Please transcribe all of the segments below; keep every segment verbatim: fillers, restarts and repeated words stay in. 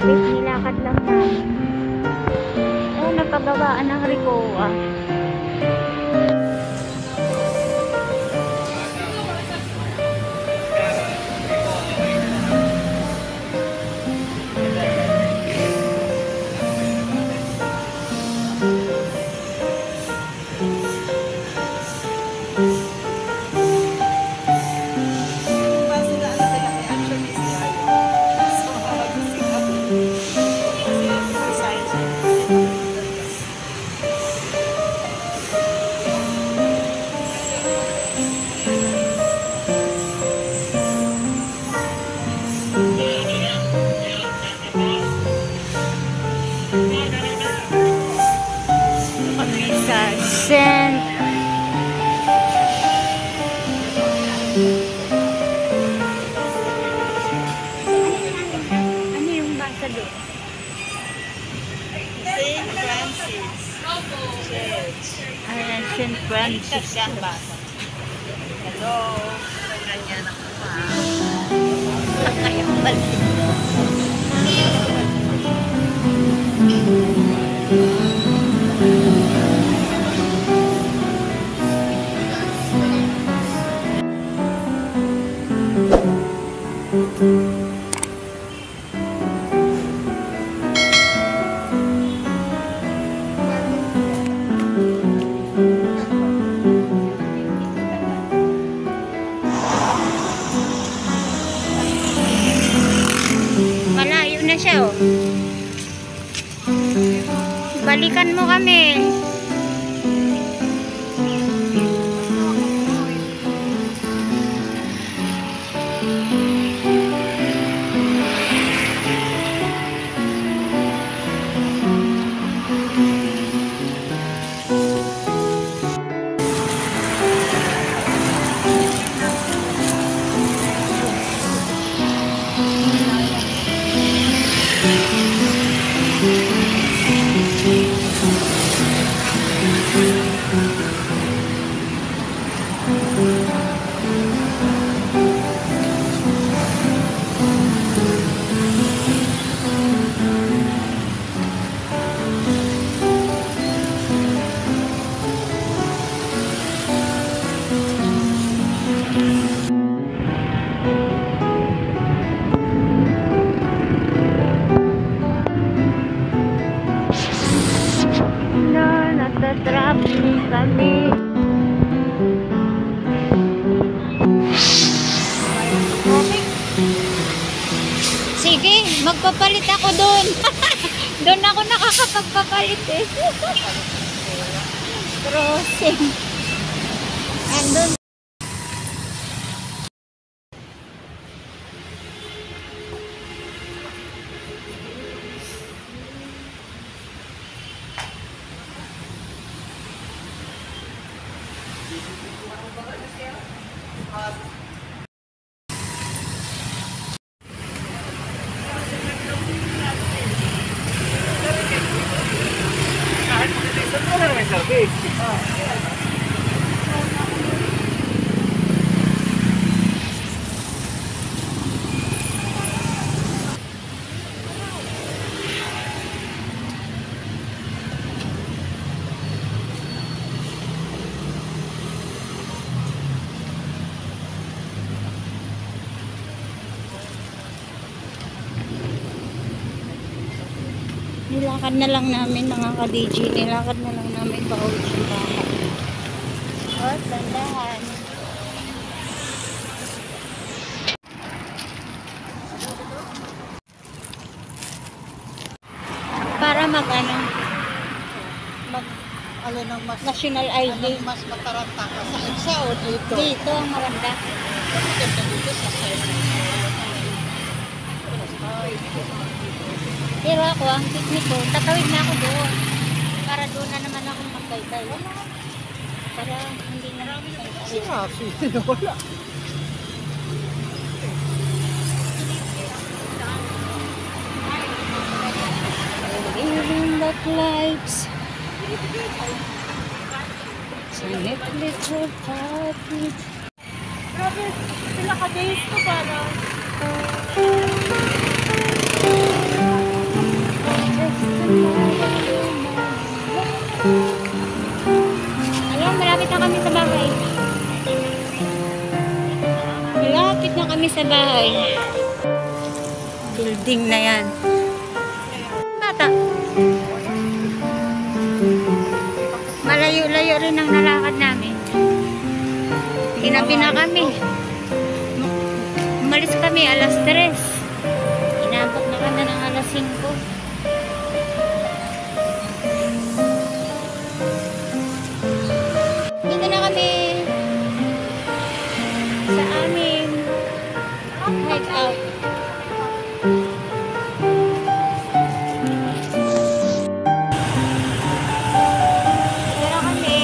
malapit, nilakad lang namin. Oh, napagawaan ng Ricoa. Saint ano yung basa doon? Saint Francis Church. Ayan, Saint Francis. Hello. Ganyan ako pa. Kayang balik. Malayo na siya, oh. Balikan mo kami. Natatrapin kami. Sige, magpapalit ako doon. Doon ako nakakapagpapalit eh. Crossing. Andun. Nilakad na lang namin mga ka-D J. Nilakad na lang namin pauwi sa bahay. Oh, sandahan. Para mag ano, mag Ano nang mas national I D. ano mas mataranta ka sa isa o dito? Dito ang maganda. Dito dito sa side. Pero ako, ang technique ko, tatawid na ako doon. Para doon na naman ako magbaybay. Para hindi na namin Si Rafi, wala. Living that lives sa little party. Grabe, sila ka-days ko para. malapit na kami sa bahay. Malapit na kami sa bahay. Building na yan. Bata. Malayo-layo rin ang nalakad namin. Ginabi na kami. Umalis kami alas tres. Inabot na kami ng alas singko. Dito na kami sa aming hike out. Dito na kami.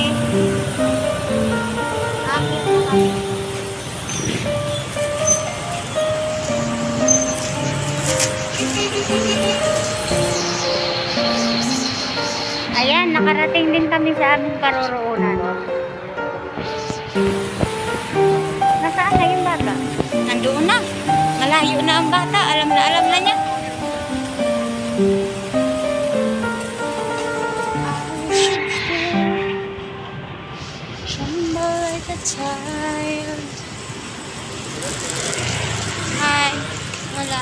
Akit na kami. Ayan, nakarating din kami sa aming paroroonan. Nasaan na yung bata? Nandoon na. Malayo na ang bata. Alam na alam na niya. Tremble like a child. Hi. Wala.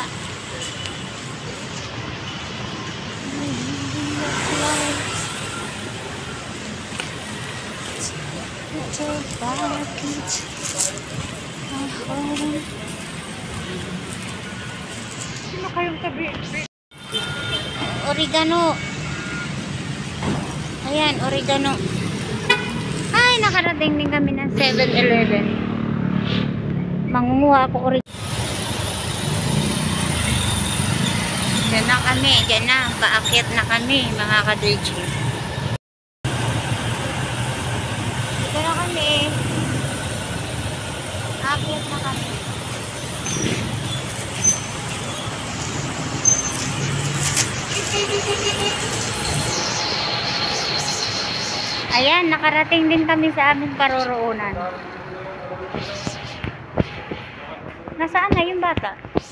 Sino kayong tabi? Oregano. Ayan, oregano. Ay, nakarating din kami ng seven eleven. Mangunguha ako oregano. Diyan na kami, diyan na. Paakyat na kami, mga ka-D J. Dito na kami. Aakyat na kami. Ayan, nakarating din kami sa aming paroroonan. Nasaan na yung bata?